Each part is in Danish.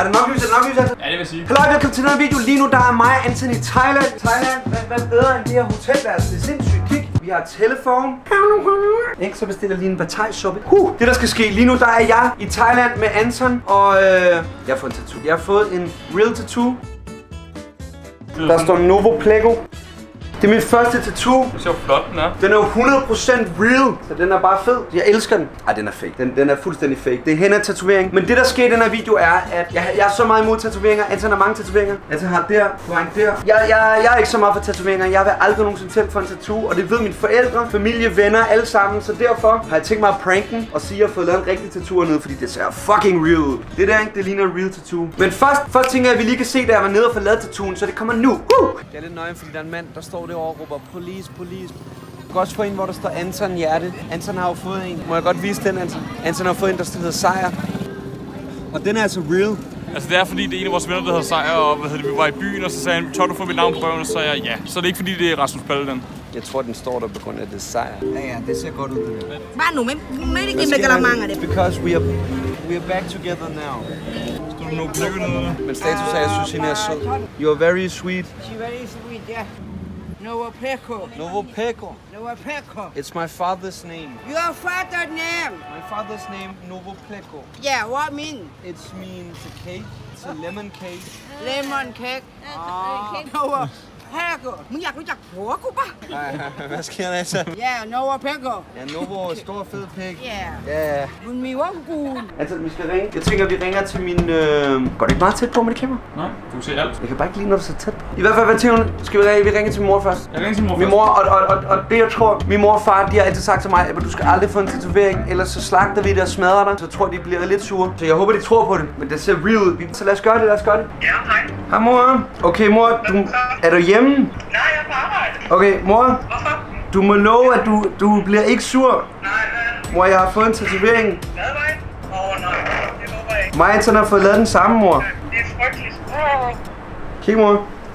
Er det nok lys? Ja, det vil jeg sige. Hallo, velkommen til den her video. Lige nu der er mig og Anton i Thailand. Hvad bedre end det her hotelværelse? Det er sindssygt. Kig. Vi har telefon. Ikke? Så bestiller lige en bataille-suppe. Det der skal ske lige nu, der er jeg i Thailand med Anton. Og jeg har fået en tattoo. Jeg har fået en real tattoo. Der står Novo Plego. Det er min første tattoo. Du ser hvor flot den er. Den er jo 100% real, så den er bare fed. Jeg elsker den. Ej, den er fake. Den er fuldstændig fake. Det er henna-tatovering. Men det der sker i den her video er, at jeg er så meget imod tatoveringer. Anton har mange tatoveringer. Anton har der, der. Jeg er ikke så meget for tatoveringer. Jeg vil aldrig nogensinde selv få en tattoo. Og det ved mine forældre, familie, venner, alle sammen. Så derfor har jeg tænkt mig at pranke den og sige, at jeg har fået lavet en rigtig tattoo ned, fordi det ser fucking real ud. Det der, ikke? Det ligner en real tattoo. Men først tænker jeg, at vi lige kan se, da jeg var nede og få lavet tattooen, så det kommer nu. Det er lidt nøje, fordi der er en mand, der står derovre og råber police. Jeg kan også få en, hvor der står Anton hjerte. Anton har jo fået en. Må jeg godt vise den, Anton? Anton har fået en, der hedder Sejr. Og den er altså real. Altså det er fordi, det er en af vores venner, der hedder Sejr, og vi var i byen, og så sagde han, tør du få mit navn på røven, og så sagde jeg ja. Så det er ikke fordi, det er Rasmus Palle, den. Jeg tror, den står der på grund af det Sejr. Ja, det ser godt ud, det der. Because we are back together now. Men status er, jeg synes, hende er sød. You are very sweet. She's very sweet, yeah. Novo Plego. Novo Plego. Novo Plego. It's my father's name. Your father's name? My father's name, Novo Plego. Yeah, what mean? It means a cake. It's a lemon cake. Lemon cake. Novo Plego. มึงอยากรู้จักผัวกูปะ Hvad sker der så? Yeah, Novo Plego. Ja, Novo, stor fed pik. Yeah. Ja. มึงมีว่ากู Altså, vi skal ringe. Jeg tænker, vi ringer til min... Går det ikke meget tæt på med det kamera? Nej, du kan se alt. Jeg kan bare ikke lide, når du så tæt på. I hvert fald, hvad tænker du? Skal vi ringe til min mor først? Jeg ringer til min mor Min mor, og det jeg tror, min mor og far, de har altid sagt til mig, at du skal aldrig få en tatovering, ellers så slagter vi det og smadrer dig. Så tror de bliver lidt sure. Så jeg håber, de tror på det. Men det ser real ud. Så lad os gøre det, Ja, hej. Hej mor. Okay mor, er du hjemme? Nej, jeg er på arbejde. Okay mor, Hvorfor? du må love, at du bliver ikke sur. Nej, hvad? Mor, jeg har fået en tatovering. Hvad var det? Nej, det håber jeg ikke. Mig og Anton har fået lavet den samme, mor. Det er frygteligt. Kig mor.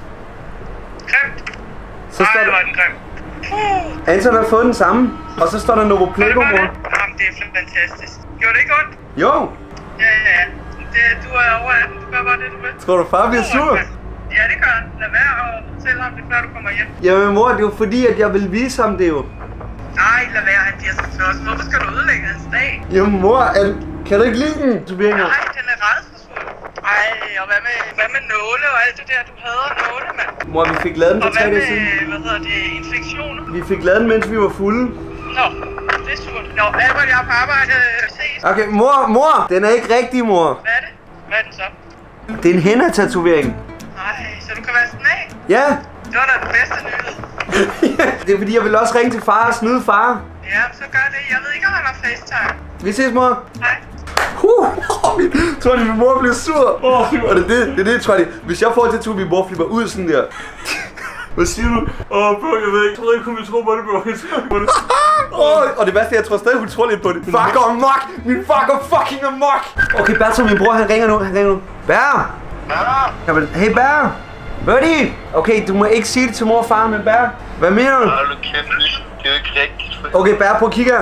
Grimt. Så står Nej, var der... den grim. Anton har fået den samme. Og så står der Novo Plego, mor. Jamen, det er fantastisk. Gjorde det ikke ondt? Jo. Ja. Du er over 18. Du gør bare det, du vil. Tror du far bliver sur? Ja, det gør han. Lad være og fortælle ham det, før du kommer hjem. Jamen mor, det er jo fordi, at jeg vil vise ham det jo. Nej, lad være. Han bliver så tosset. Hvorfor skal du ødelægge hans dag? Jamen mor, kan du ikke lide den? Nej, den er rædselsfuld. Ej, og hvad med nåle og alt det der? Du hader nåle, mand. Mor, vi fik lavet den Og for 3 dage siden. hvad hedder det, infektioner? Vi fik lavet den, mens vi var fulde. Nå, det er surt. Nå, Albert, jeg er på arbejde. Ses. Okay, mor, den er ikke rigtig, mor. Hvad er det? Hvad er den så? Det er en henna-tatovering. Nej, så du kan vaske den af? Ja. Det var da den bedste nyhed. Det er fordi, jeg vil også ringe til far og snyde far. Ja, så gør det. Jeg ved ikke, om han har FaceTime. Vi ses, mor. Hej. Tror de, min mor bliver sur? Og det er det, tror de. Hvis jeg får til min mor flipper ud sådan der. Hvad siger du? Bro, jeg ved ikke. Jeg troede ikke, hun ville tro på det, bro. Og det værste er, jeg tror stadig, hun tror lidt på det. Fuck amok! Min fuck fucking amok! Okay, Bertram, min bror, han ringer nu. Bær! Hey, Bær! Buddy! Okay, du må ikke sige det til mor og far, men Bær. Hvad mener du? Hold nu kæft, det er jo ikke rigtigt. Okay, Bær, prøv at kigge her.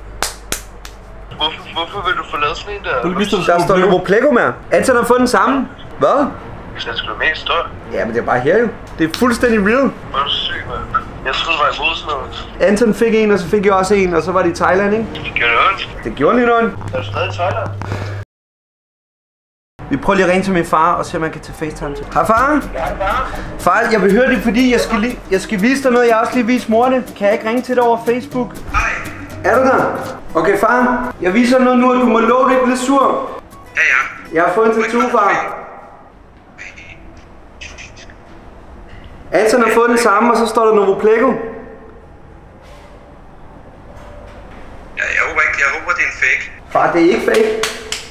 Hvorfor vil du få lavet sådan en der? Der står Novo Plego med. Anton har fået den samme. Hvad? Hvis den skulle være med større. Ja, men det er bare her jo. Det er fuldstændig real. Hvor er du syg, mand. Jeg troede, det var imod sådan noget. Anton fik en, og så fik jeg også en, og så var det i Thailand, ikke? Det gjorde det ondt. Det gjorde lidt ondt. Er du stadig i Thailand? Vi prøver lige at ringe til min far og se, om man kan tage FaceTime til. Hej far! Far, jeg vil høre det, fordi jeg skal vise dig noget. Jeg har også lige vist mor det. Kan jeg ikke ringe til dig over Facebook? Hej. Er du der? Okay far, jeg viser noget nu, og du må love, du ikke bliver sur. Ja. Jeg har fået en tattoo, far. Anton har fået den samme, og så står der Novo Plego. Ja, jeg håber, det er en fake. Far, det er ikke fake.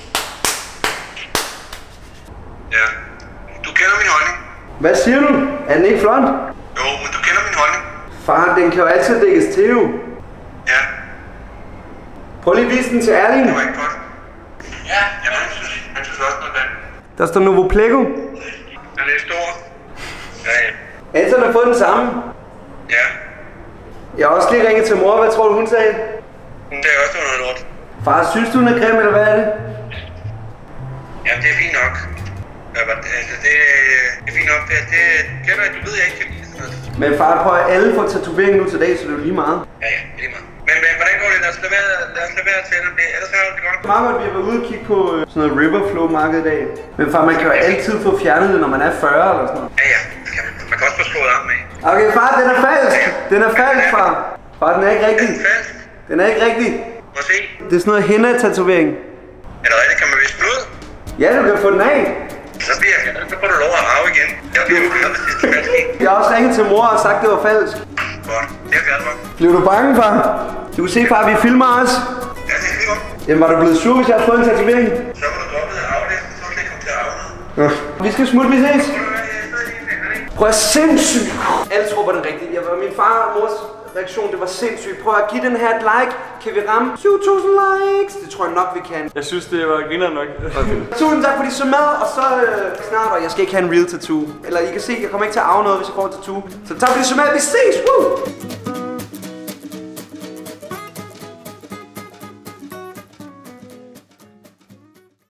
Ja. Du kender min holdning. Hvad siger du? Er den ikke flot? Jo, men du kender min holdning. Far, den kan jo altid dækkes til jo. Ja. Prøv lige at vise den til Erling. Det var ikke godt. Ja, han synes også noget vand. Der står Novo Plego. Den er stor. Ja. Anton har fået den samme. Ja. Jeg har også lige ringet til mor. Hvad tror du, hun sagde? Det er også noget lort. Far, synes du, hun er grim, eller hvad er det? Ja, det er fint nok. Altså, det er fint nok. Det kender jeg, du ved jeg ikke kan lide sådan noget. Men far, prøv at alle får tatovering nu til dag, så det er jo lige meget. Ja, lige meget. Men hvordan går det? Lad os lade være at tænde det. Ellers så er det godt. Meget godt, vi har været ude og kigge på sådan noget Riverflow-marked i dag. Men far, man kan jo altid få fjernet det, når man er 40 eller sådan noget. Ja, det kan man. Man kan også få slået armen af. Okay, far, den er falsk. Den er falsk, far. Far, den er ikke rigtig. Falsk. Den er ikke rigtig. Må se. Det er sådan noget henna-tatovering. Er det rigtigt? Kan man vise blod? Ja, du kan få den af. Så får du lov at rave igen. Jeg bliver jo glad, hvis det er falsk. Jeg har også ringet til mor og sagt, det var falsk. Godt. Det er jeg glad for. Blev du bange, far? Du kan se, far, vi filmer os. Ja, det er godt. Jamen, var du blevet sur, hvis jeg havde fået en tatovering? Så må du droppe at arve det. Så kan jeg komme til at arve noget. Vi skal smutte, vi ses. Prøv at sindssygt. Alle tror på den rigtige. Min far og mors reaktion, det var sindssygt. Prøv at give den her et like. Kan vi ramme 7.000 likes? Det tror jeg nok, vi kan. Jeg synes, det var griner nok. Tusind tak, fordi I så med. Og så snart, og jeg skal ikke have en real tattoo. Eller I kan se, jeg kommer ikke til at arve noget, hvis jeg får en tattoo. Så tak, fordi I så med. Vi ses. Woo!